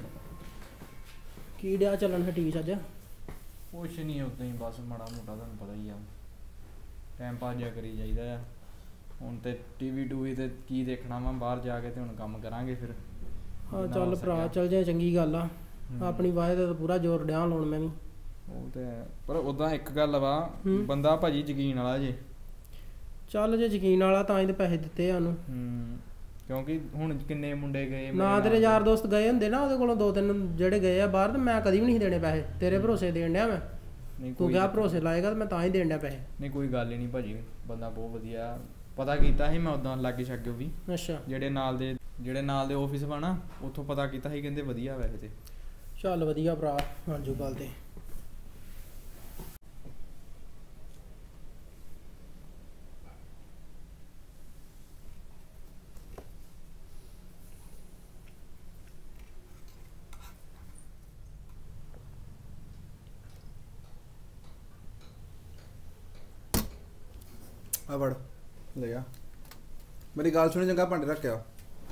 S1: ਕੀ ਡਿਆ ਚੱਲਣ ਫਿਰ ਟੀਵੀ ਚ ਅੱਜ?
S5: ਕੁਛ ਨਹੀਂ, ਉਦਾਂ ਹੀ ਬਸ ਮਾੜਾ ਮੋਟਾ, ਤੁਹਾਨੂੰ ਪਤਾ ਹੀ ਆ, ਟਾਈਮ ਪਾਸ ਜਿਹਾ ਕਰੀ ਜਾਈਦਾ ਆ। ਹੁਣ ਤੇ ਟੀਵੀ ਟੂਵੀ ਤੇ ਕੀ ਦੇਖਣਾ ਵਾ, ਬਾਹਰ ਜਾ ਕੇ ਤੇ ਹੁਣ ਕੰਮ ਕਰਾਂਗੇ ਫਿਰ।
S1: ਹਾਂ
S5: ਜਿੰਨਾ
S1: ਚੱਲ
S5: ਹੋ
S1: ਭਰਾ,
S5: ਸਕਿਆ।
S1: ਚੱਲ ਜਾ, ਚੰਗੀ ਗੱਲ ਆ।
S5: ਹੂੰ।
S1: ਆਪਣੀ ਵਾਹ ਤੇ ਪੂਰਾ ਜ਼ੋਰ ਡਿਆ ਲਾਉਣ ਮੈਂ ਵੀ।
S5: ਉਹ ਤੇ ਹੈ, ਪਰ ਉਦਾਂ ਇੱਕ ਗੱਲ ਵਾ,
S1: ਹੂੰ।
S5: ਬੰਦਾ ਭਾਜੀ ਯਕੀਨ ਵਾਲਾ ਜੇ।
S1: ਚੱਲ ਜੇ ਯਕੀਨ ਵਾਲਾ ਤਾਂ ਹੀ ਤੇ ਪੈਸੇ ਦਿੱਤੇ ਆ ਉਹਨੂੰ।
S5: ਹੂੰ, ਕਿਉਂਕਿ ਹੁਣ ਕਿੰਨੇ ਮੁੰਡੇ ਗਏ ਮੇਰੇ
S1: ਨਾ
S5: ਨਾਲ
S1: ਤੇਰੇ
S5: ਦੇ।
S1: ਯਾਰ ਦੋਸਤ ਗਏ ਹੁੰਦੇ ਨਾ ਉਹਦੇ ਕੋਲੋਂ ਦੋ ਤਿੰਨ ਜਿਹੜੇ ਗਏ ਆ ਬਾਹਰ, ਤੇ ਮੈਂ ਕਦੀ ਵੀ ਨਹੀਂ ਦੇਣੇ ਪੈਸੇ। ਤੇਰੇ ਭਰੋਸੇ ਦੇਣ ਡਿਆ ਮੈਂ।
S5: ਨਹੀਂ
S1: ਤੂੰ
S5: ਕੋਈ
S1: ਕਿਹਾ ਭਰੋਸੇ ਲਾਏਗਾ ਤੇ ਮੈਂ ਤਾਂ ਹੀ ਦੇਣ ਡਿਆ ਪੈਸੇ।
S5: ਨਹੀਂ ਕੋਈ ਗੱਲ ਹੀ ਨਹੀਂ ਭਾਜੀ, ਬੰਦਾ ਬਹੁਤ ਵਧੀਆ। ਪਤਾ ਕੀਤਾ ਸੀ ਮੈਂ ਉਦਾਂ ਲਾਗੇ ਛਾਗੇ ਵੀ,
S1: ਅੱਛਾ।
S5: ਜਿਹੜੇ ਨਾਲ ਦੇ ਜਿਹੜੇ ਨਾਲ ਦੇ ਆਫਿਸ ਵਾ ਨਾ, ਉੱਥੋਂ ਪਤਾ ਕੀਤਾ ਸੀ, ਕਹਿੰਦੇ ਵਧੀਆ ਵੈਸੇ ਤੇ।
S1: ਚੱਲ ਵਧੀਆ ਭਰਾ, ਹਾਂਜੀ ਗੱਲ ਤੇ।
S3: ਆ ਵੜ ਲੈ ਆ। ਮੇਰੀ ਗੱਲ ਸੁਣੀ, ਚੰਗਾ ਭਾਂਡੇ ਰੱਖਿਆ।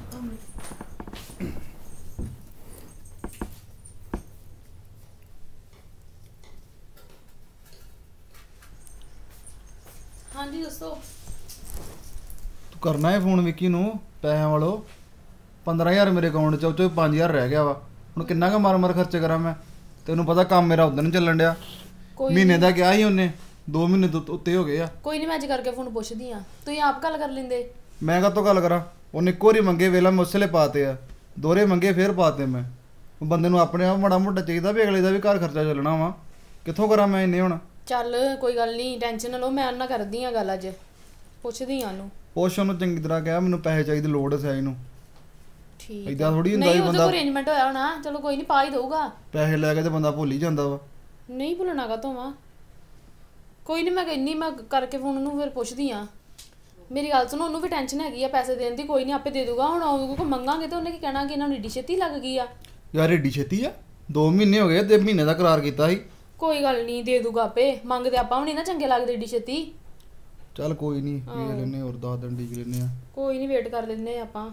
S4: ਹਾਂਜੀ ਦੱਸੋ।
S3: ਤੂੰ ਕਰਨਾ ਹੈ ਫੋਨ ਵਿੱਕੀ ਨੂੰ ਪੈਸਿਆਂ ਵਾਲੋ। ਪੰਦਰਾਂ ਹਜ਼ਾਰ ਮੇਰੇ ਅਕਾਊਂਟ 'ਚ, ਉਹ 'ਚੋਂ ਪੰਜ ਹਜ਼ਾਰ ਰਹਿ ਗਿਆ ਵਾ। ਹੁਣ ਕਿੰਨਾ ਕੁ ਮਾਰ ਮਾਰ ਖਰਚ ਕਰਾਂ ਮੈਂ? ਤੈਨੂੰ ਪਤਾ ਕੰਮ ਮੇਰਾ ਉਦੋਂ ਨਹੀਂ ਚੱਲਣ ਡਿਆ।
S4: ਕੋਈ
S3: ਮਹੀਨੇ
S4: ਨੀ।
S3: ਦਾ ਕਿਹਾ ਸੀ ਉਹਨੇ, ਦੋ ਮਹੀਨੇ ਤੋਂ ਉੱਤੇ ਹੋ ਗਏ ਆ।
S4: ਕੋਈ ਨਹੀਂ, ਮੈਂ ਅੱਜ ਕਰਕੇ ਫੋਨ ਪੁੱਛਦੀ ਆ, ਤੁਸੀਂ ਆਪ ਗੱਲ ਕਰ ਲੈਂਦੇ।
S3: ਮੈਂ ਕਾਹਤੋਂ ਗੱਲ ਕਰਾਂ? ਉਹਨੇ ਇੱਕੋ ਵਾਰੀ ਮੰਗੇ, ਵੇਲਾ ਮੈਂ ਉਸਲੇ ਪਾਤੇ ਆ। ਦੋਹਰੇ ਮੰਗੇ ਫੇਰ ਪਾਤੇ ਮੈਂ। ਉਹ ਬੰਦੇ ਨੂੰ ਆਪਣੇ ਆਪ ਮਾੜਾ ਮੋਟਾ ਚਾਹੀਦਾ ਵੀ ਅਗਲੇ ਦਾ ਵੀ ਘਰ ਖਰਚਾ ਚੱਲਣਾ ਵਾ। ਕਿੱਥੋਂ ਕਰਾਂ ਮੈਂ ਇੰਨੇ ਹੁਣ?
S4: ਚੱਲ ਕੋਈ ਗੱਲ ਨਹੀਂ, ਟੈਨਸ਼ਨ ਨਾ ਲਓ, ਮੈਂ ਉਹਨਾਂ ਨਾਲ ਕਰਦੀ ਆ ਗੱਲ, ਅੱਜ ਪੁੱਛਦੀ ਆ ਉਹਨੂੰ।
S3: ਪੁੱਛ ਉਹਨੂੰ ਚੰਗੀ ਤਰ੍ਹਾਂ ਕਿਹਾ ਮੈਨੂੰ ਪੈਸੇ ਚਾਹੀਦੇ, ਲੋੜ ਹੈ ਸਾਈ ਨੂੰ।
S4: ਠੀਕ
S3: ਏਦਾਂ ਥੋੜ੍ਹੀ ਹੁੰਦਾ
S4: ਨਹੀਂ,
S3: ਵੀ
S4: ਉਹਦਾ
S3: ਬੰਦਾ-
S4: ਕੋਈ ਅਰੇਂਜਮੈਂਟ ਹੋਇਆ ਹੋਣਾ, ਚਲੋ ਕੋਈ ਨਹੀਂ, ਪਾ ਹੀ ਦਊਗਾ।
S3: ਪੈਸੇ ਲੈ ਕੇ ਤੇ ਬੰਦਾ ਭੁੱਲ ਹੀ ਜਾਂਦਾ ਵਾ।
S4: ਨਹੀਂ ਭੁੱਲਣਾ ਕਾ ਵਾ। ਕੋਈ ਨਹੀਂ, ਮੈਂ ਕਹਿੰਨੀ, ਮੈਂ ਕਰਕੇ ਫੋਨ ਉਹਨੂੰ ਫਿਰ ਪੁੱਛਦੀ ਆ। ਮੇਰੀ ਗੱਲ ਸੁਣੋ, ਉਹਨੂੰ ਵੀ ਟੈਨਸ਼ਨ ਹੈਗੀ ਆ ਪੈਸੇ ਦੇਣ ਦੀ, ਕੋਈ ਨਹੀਂ ਆਪੇ ਦੇ ਦੂਗਾ। ਹੁਣ ਉਹ ਕੋ ਮੰਗਾਂਗੇ ਤੇ ਉਹਨੇ ਕੀ ਕਹਿਣਾ ਕਿ ਇਹਨਾਂ ਨੂੰ ਏਡੀ ਛੇਤੀ ਲੱਗ ਗਈ ਆ।
S3: ਯਾਰ ਏਡੀ ਛੇਤੀ ਆ? ਦੋ ਮਹੀਨੇ ਹੋ ਗਏ ਤੇ ਮਹੀਨੇ ਦਾ ਕਰਾਰ ਕੀਤਾ ਸੀ।
S4: ਕੋਈ ਗੱਲ ਨਹੀਂ, ਦੇ ਦੂਗਾ ਆਪੇ। ਮੰਗਦੇ ਆਪਾਂ ਵੀ ਨਹੀਂ ਨਾ ਚੰਗੇ ਲੱਗਦੇ ਏਡੀ ਛੇਤੀ।
S3: ਚੱਲ ਕੋਈ ਨਹੀਂ, ਵੇਖ ਲੈਨੇ ਹੋਰ ਦਸ ਦਿਨ ਡੀਕ ਲੈਨੇ ਆ।
S4: ਕੋਈ ਨਹੀਂ, ਵੇਟ ਕਰ ਲੈਨੇ ਆ ਆਪਾਂ।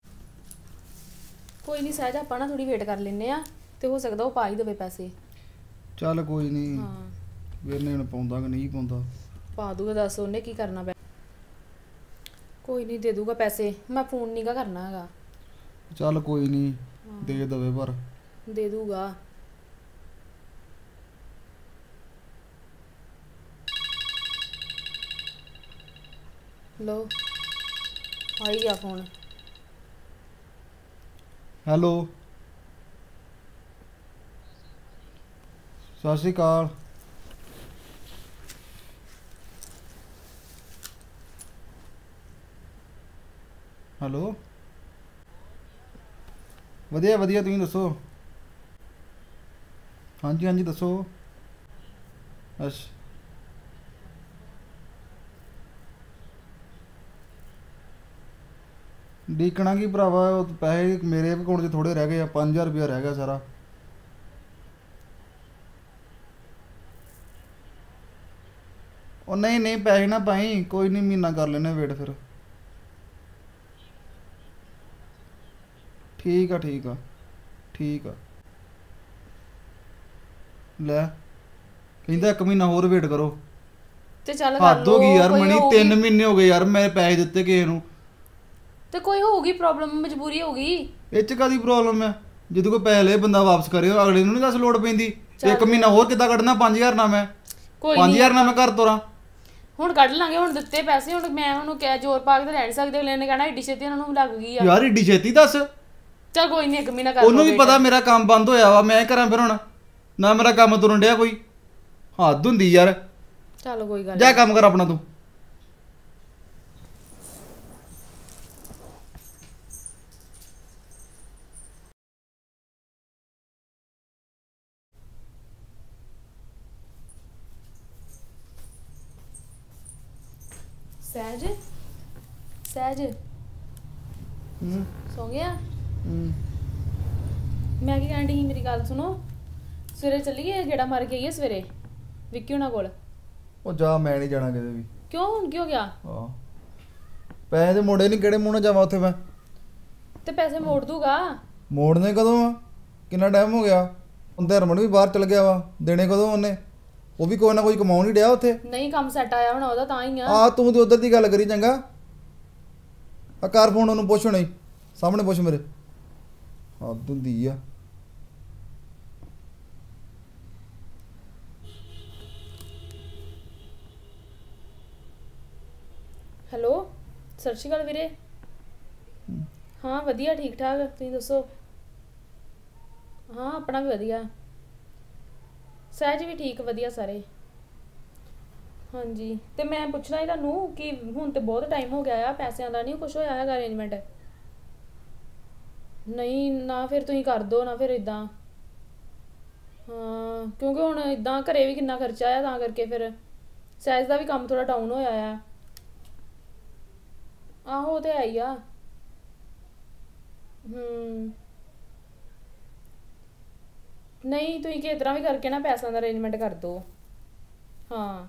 S4: ਕੋਈ ਨਹੀਂ ਸਹਿਜ, ਆਪਾਂ ਨਾ ਥੋੜੀ ਵੇਟ ਕਰ ਲੈਨੇ ਆ, ਤੇ ਹੋ ਸਕਦਾ ਉਹ ਪਾ ਹੀ ਦੇਵੇ ਪੈਸੇ।
S3: ਚੱਲ ਕੋਈ ਨਹੀਂ,
S4: ਹਾਂ
S3: ਵੇਨੇ ਹੁਣ ਪਾਉਂਦਾ ਕਿ ਨਹੀਂ ਪਾਉਂਦਾ।
S4: ਪਾ ਦੂਗਾ, ਦੱਸ ਉਹਨੇ ਕੀ ਕਰਨਾ ਪੈ। ਕੋਈ ਨਹੀਂ, ਦੇ ਦੂਗਾ ਪੈਸੇ। ਮੈਂ ਫੋਨ ਨਹੀਂਗਾ ਕਰਨਾ ਹੈਗਾ।
S3: ਚੱਲ ਕੋਈ ਨਹੀਂ, ਦੇ ਦਵੇ ਪਰ।
S4: ਦੇ ਦੂਗਾ। ਲੋ ਆਈ ਆ ਫੋਨ।
S3: ਹੈਲੋ, ਸਤਿ ਸ਼੍ਰੀ ਅਕਾਲ। ਹੈਲੋ, ਵਧੀਆ ਵਧੀਆ, ਤੁਸੀਂ ਦੱਸੋ? ਹਾਂਜੀ ਹਾਂਜੀ ਦੱਸੋ। ਅੱਛਾ, ਡੀਕਣਾ ਕੀ ਭਰਾਵਾ, ਉਹ ਪੈਸੇ ਮੇਰੇ ਅਕਾਊਂਟ 'ਚ ਥੋੜੇ ਰਹਿ ਗਏ ਆ, ਪੰਜ ਹਜ਼ਾਰ ਰੁਪਇਆ ਰਹਿ ਗਿਆ ਸਾਰਾ। ਉਹ ਨਹੀਂ ਨਹੀਂ, ਪੈਸੇ ਨਾ ਪਾਈ, ਕੋਈ ਨਹੀਂ, ਮਹੀਨਾ ਕਰ ਲੈਨੇ ਵੇਟ ਫਿਰ। ਠੀਕ ਆ ਠੀਕ ਆ ਠੀਕ ਆ। ਲੈ ਕਹਿੰਦਾ ਇੱਕ ਮਹੀਨਾ ਹੋਰ ਵੇਟ ਕਰੋ।
S4: ਤੇ ਚੱਲ ਕਰ
S3: ਹੱਦ ਹੋ ਗਈ ਯਾਰ
S4: ਕੋਈ
S3: ਮਣੀ,
S4: ਹੋਊਗੀ-
S3: ਤਿੰਨ ਮਹੀਨੇ ਹੋ ਗਏ ਯਾਰ ਮੈਂ ਪੈਸੇ ਦਿੱਤੇ ਕਿਸੇ ਨੂੰ।
S4: ਤੇ ਕੋਈ ਹੋਊਗੀ ਪ੍ਰੋਬਲਮ, ਮਜਬੂਰੀ ਹੋਊਗੀ।
S3: ਇਹ ਚ ਕਾਦੀ ਪ੍ਰੋਬਲਮ ਹੈ? ਜਦੋਂ ਕੋਈ ਪੈਸੇ ਲਏ ਬੰਦਾ ਵਾਪਸ ਕਰੇ, ਅਗਲੇ ਨੂੰ ਨਹੀਂ ਦੱਸ ਲੋੜ ਪੈਂਦੀ।
S4: ਚੱਲ
S3: ਇੱਕ ਮਹੀਨਾ ਹੋਰ ਕਿੱਦਾਂ ਕੱਢਣਾ? ਪੰਜ ਹਜ਼ਾਰ ਨਾਲ ਮੈਂ
S4: ਕੋਈ
S3: ਪੰਜ
S4: ਨਹੀਂ
S3: ਹਜ਼ਾਰ ਨਾਲ ਮੈਂ ਘਰ ਤੋਰਾਂ।
S4: ਹੁਣ ਕੱਢ ਲਾਂਗੇ, ਹੁਣ ਦਿੱਤੇ ਪੈਸੇ, ਹੁਣ ਮੈਂ ਉਹਨੂੰ ਕਿਹਾ ਜ਼ੋਰ ਪਾ ਕੇ ਤੇ ਰਹਿ ਨੀ ਸਕਦੇ। ਅਗਲੇ ਨੇ ਕਹਿਣਾ ਏਡੀ ਛੇਤੀ ਉਹਨਾਂ ਨੂੰ ਲੱਗ ਗਈ ਆ।
S3: ਯਾਰ ਏਡੀ ਛੇਤੀ ਦੱਸ?
S4: ਚੱਲ ਕੋਈ ਨਹੀਂ, ਇੱਕ ਮਹੀਨਾ ਕਰ
S3: ਉਹਨੂੰ ਵੀ
S4: ਲਓ
S3: ਪਤਾ ਮੇਰਾ ਕੰਮ ਬੰਦ ਹੋਇਆ ਵਾ, ਮੈਂ ਕਰਾਂ ਫਿਰ ਹੁਣ? ਨਾ ਮੇਰਾ ਕੰਮ ਤੁਰਨ ਡਿਆ ਕੋਈ, ਹੱਦ ਹੁੰਦੀ ਯਾਰ।
S4: ਚੱਲ ਕੋਈ ਗੱਲ
S3: ਜਾ ਕੰਮ ਕਰ ਆਪਣਾ ਤੂੰ।
S4: ਸਹਿਜ ਸਹਿਜ
S3: ਹੂੰ
S4: ਸੌ ਗਿਆ?
S3: ਹੂੰ
S4: ਮੈਂ ਕੀ ਕਹਿਣ ਡਈ ਸੀ, ਮੇਰੀ ਗੱਲ ਸੁਣੋ। ਸਵੇਰੇ ਚੱਲੀਏ, ਗੇੜਾ ਮਾਰ ਕੇ ਆਈਏ ਸਵੇਰੇ ਵਿੱਕੀ ਉਹਨਾਂ ਕੋਲ।
S3: ਉਹ ਜਾ, ਮੈਂ ਨਹੀਂ ਜਾਣਾ ਕਿਤੇ ਵੀ।
S4: ਕਿਉਂ, ਹੁਣ ਕੀ ਹੋ ਗਿਆ?
S3: ਹਾਂ ਪੈਸੇ ਤੇ ਮੋੜੇ ਨਹੀਂ, ਕਿਹੜੇ ਮੂੰਹ ਨਾਲ ਜਾਵਾਂ ਉੱਥੇ ਮੈਂ?
S4: ਤੇ ਪੈਸੇ ਮੋੜ ਦੂਗਾ।
S3: ਮੋੜਨੇ ਕਦੋਂ ਆ? ਕਿੰਨਾ ਟਾਈਮ ਹੋ ਗਿਆ? ਹੁਣ ਤੇ ਹਰਮਨ ਵੀ ਬਾਹਰ ਚਲ ਗਿਆ ਵਾ, ਦੇਣੇ ਕਦੋਂ ਉਹਨੇ? ਉਹ ਵੀ ਕੋਈ ਨਾ ਕੋਈ ਕਮਾਉਣ ਹੀ ਡਿਆ ਉੱਥੇ।
S4: ਨਹੀਂ ਕੰਮ ਸੈੱਟ ਆਇਆ ਹੁਣ ਉਹਦਾ, ਤਾਂ ਹੀ ਆ।
S3: ਆ ਤੂੰ ਤੇ ਉਧਰ ਦੀ ਗੱਲ ਕਰੀ ਚੰਗਾ। ਆ ਕਰ ਫੋਨ ਉਹਨੂੰ, ਪੁੱਛ ਨਹੀਂ ਸਾਹਮਣੇ ਪੁੱਛ ਮੇਰੇ। ਹੱਦ ਹੁੰਦੀ ਆ।
S4: ਹੈਲੋ, ਸਤਿ ਸ਼੍ਰੀ ਅਕਾਲ ਵੀਰੇ। ਹਾਂ ਵਧੀਆ, ਠੀਕ ਠਾਕ, ਤੁਸੀਂ ਦੱਸੋ? ਹਾਂ ਆਪਣਾ ਵੀ ਵਧੀਆ, ਸਹਿਜ ਵੀ ਠੀਕ, ਵਧੀਆ ਸਾਰੇ। ਹਾਂਜੀ, ਤੇ ਮੈਂ ਪੁੱਛਣਾ ਸੀ ਤੁਹਾਨੂੰ ਕਿ ਹੁਣ ਤੇ ਬਹੁਤ ਟਾਈਮ ਹੋ ਗਿਆ ਆ, ਪੈਸਿਆਂ ਦਾ ਨਹੀਂ ਕੁਝ ਹੋਇਆ ਹੈਗਾ ਅਰੇਂਜਮੈਂਟ? ਨਹੀਂ ਨਾ, ਫਿਰ ਤੁਸੀਂ ਕਰ ਦਿਓ ਨਾ ਫਿਰ ਇਦਾਂ। ਹਾਂ ਕਿਉਂਕਿ ਹੁਣ ਇਦਾਂ ਘਰੇ ਵੀ ਕਿੰਨਾ ਖਰਚਾ ਆ, ਤਾਂ ਕਰਕੇ ਫਿਰ ਸਹਿਜ ਦਾ ਵੀ ਕੰਮ ਥੋੜਾ ਡਾਊਨ ਹੋਇਆ ਆ। ਆਹੋ ਉਹ ਤੇ ਹੈ ਹੀ ਆ। ਹੂੰ ਨਹੀਂ, ਤੁਸੀਂ ਕਿਸ ਤਰ੍ਹਾਂ ਵੀ ਕਰਕੇ ਨਾ ਪੈਸਿਆਂ ਦਾ ਅਰੇਂਜਮੈਂਟ ਕਰ ਦਿਓ। ਹਾਂ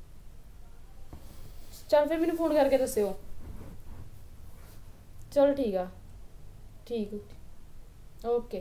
S4: ਚੱਲ ਫਿਰ ਮੈਨੂੰ ਫੋਨ ਕਰਕੇ ਦੱਸਿਓ। ਚਲੋ ਠੀਕ ਆ, ਠੀਕ ਓਕੇ।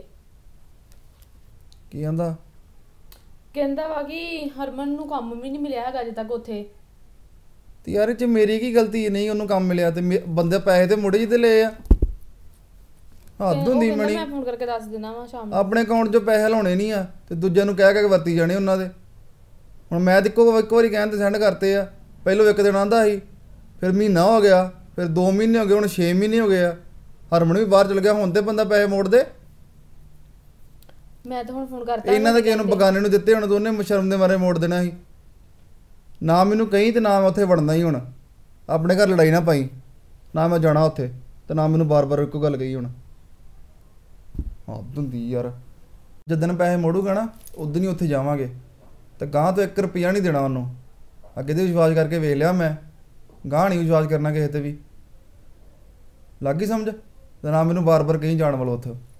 S3: ਕੀ ਕਹਿੰਦਾ?
S4: ਕਹਿੰਦਾ ਵਾ ਕਿ ਹਰਮਨ ਨੂੰ ਕੰਮ ਵੀ ਨਹੀਂ ਮਿਲਿਆ ਹੈਗਾ ਅਜੇ ਤੱਕ ਉੱਥੇ।
S3: ਤੇ ਯਾਰ ਇਹ ਚ ਮੇਰੀ ਕੀ ਗਲਤੀ? ਨਹੀਂ ਉਹਨੂੰ ਕੰਮ ਮਿਲਿਆ ਤੇ ਮੇ- ਬੰਦੇ ਪੈਸੇ ਤੇ ਮੁੜੇ ਜਿੱਤੇ ਲਏ ਆ। ਹੱਦ
S4: ਉਹ
S3: ਹੁੰਦੀ
S4: ਕਹਿੰਦਾ
S3: ਮਣੀ।
S4: ਮੈਂ ਫੋਨ ਕਰਕੇ ਦੱਸ ਦਿੰਦਾ ਵਾ ਸ਼ਾਮ ਨੂੰ।
S3: ਆਪਣੇ ਅਕਾਊਂਟ 'ਚੋਂ ਪੈਸੇ ਲਾਉਣੇ ਨਹੀਂ ਆ ਤੇ ਦੂਜਿਆਂ ਨੂੰ ਕਹਿ ਕਹਿ ਕੇ ਵਰਤੀ ਜਾਣੇ ਉਹਨਾਂ ਦੇ। ਹੁਣ ਮੈਂ ਤੇ ਇੱਕੋ ਇੱਕ ਵਾਰੀ ਕਹਿਣ ਤੇ ਸੈਂਡ ਕਰਤੇ ਆ। ਪਹਿਲੋਂ ਇੱਕ ਦਿਨ ਆਂਦਾ ਸੀ, ਫਿਰ ਮਹੀਨਾ ਹੋ ਗਿਆ, ਫਿਰ ਦੋ ਮਹੀਨੇ ਹੋ ਗਏ, ਹੁਣ ਛੇ ਮਹੀਨੇ ਹੋ ਗਏ ਆ। ਹਰਮਨ ਵੀ ਬਾਹਰ ਚਲ ਗਿਆ, ਹੁਣ ਤੇ ਬੰਦਾ ਪੈਸੇ ਮੋੜ ਦੇ।
S4: ਮੈਂ ਤਾਂ ਹੁਣ ਫੋਨ ਕਰਤਾ
S3: ਇਹਨਾਂ ਦੇ ਕਿਸੇ ਨੂੰ ਬਗਾਨੇ ਨੂੰ ਦਿੱਤੇ ਹੁਣ, ਦੋਨੇ ਸ਼ਰਮ ਦੇ ਮਾਰੇ ਮੋੜ ਦੇਣਾ ਸੀ। ਨਾ ਮੈਨੂੰ ਕਹੀਂ ਤੇ ਨਾ ਮੈਂ ਉੱਥੇ ਵੜਨਾ ਹੀ। ਹੁਣ ਆਪਣੇ ਘਰ ਲੜਾਈ ਨਾ ਪਾਈ, ਨਾ ਮੈਂ ਜਾਣਾ ਉੱਥੇ ਤੇ ਨਾ ਮੈਨੂੰ ਬਾਰ-ਬਾਰ ਇੱਕੋ ਗੱਲ ਕਹੀ। ਹੁਣ ਹੱਦ ਹੁੰਦੀ ਯਾਰ। ਜਿੱਦਣ ਪੈਸੇ ਮੋੜੂਗਾ ਨਾ ਉਦੋਂ ਹੀ ਉੱਥੇ ਜਾਵਾਂਗੇ ਤੇ ਗਾਂ ਤੋਂ ਇੱਕ ਰੁਪਈਆ ਨਹੀਂ ਦੇਣਾ ਉਹਨੂੰ। ਅੱਗੇ ਤੇ ਵਿਸ਼ਵਾਸ ਕਰਕੇ ਵੇਖ ਲਿਆ ਮੈਂ, ਗਾਂ ਨਹੀਂ ਵਿਸ਼ਵਾਸ ਕਰਨਾ ਕਿਸੇ ਤੇ ਵੀ। ਲੱਗ ਗਈ ਸਮਝ? ਤੇ ਨਾ ਮੈਨੂੰ ਬਾਰ-ਬਾਰ ਕਹੀਂ ਜਾਣ ਵਾਲਾ ਉੱਥੇ।